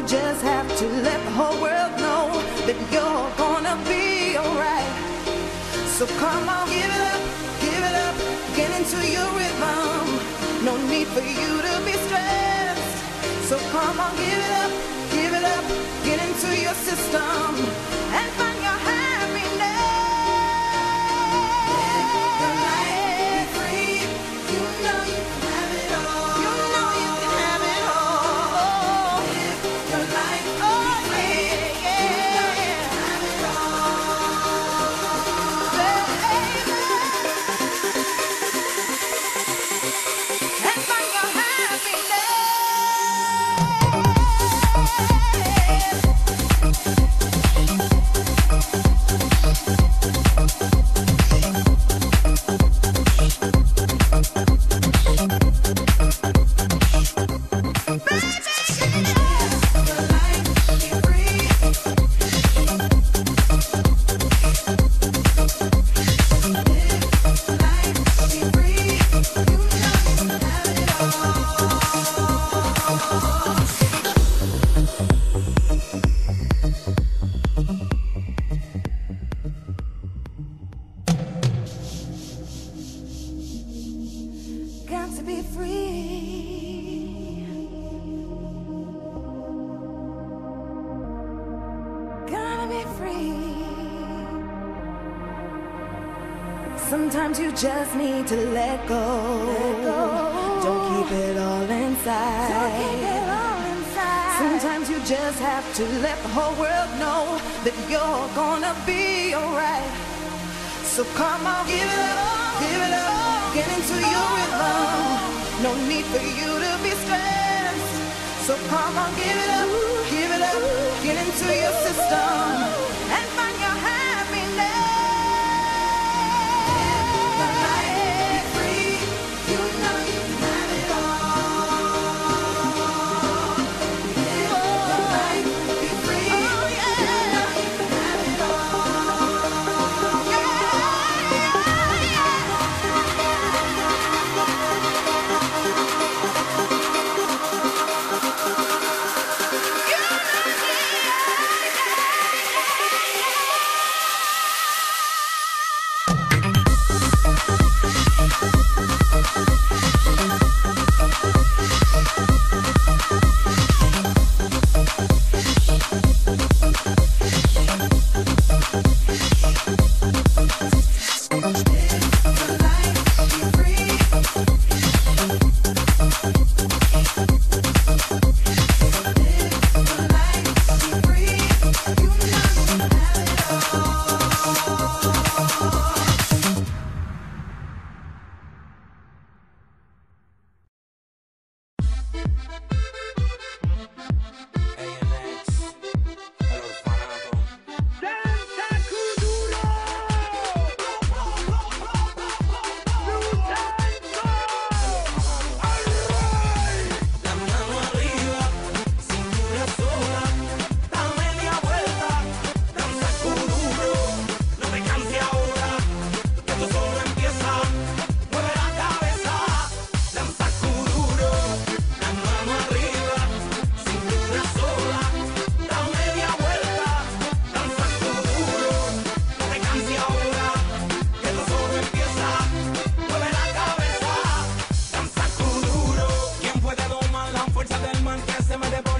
just have to let the whole world know that you're gonna be alright. So come on, give it up, get into your rhythm. No need for you to be stressed. So come on, give it up, get into your system and find your happiness. Life be free, you know you can have it all. You know you can have it all. Live your life, be free, you know you can have it all. And find your happiness. Got to be free. Gotta be free. Sometimes you just need to let go. Don't keep it all inside. Sometimes you just have to let the whole world know that you're gonna be alright. So come on, give it up, get into your rhythm. No need for you to be stressed. So come on, give it up, get into your system and find your happiness. Life be free, you know you can have it all. Life be free, you know you can have it all. Fuerza del man que se me depone.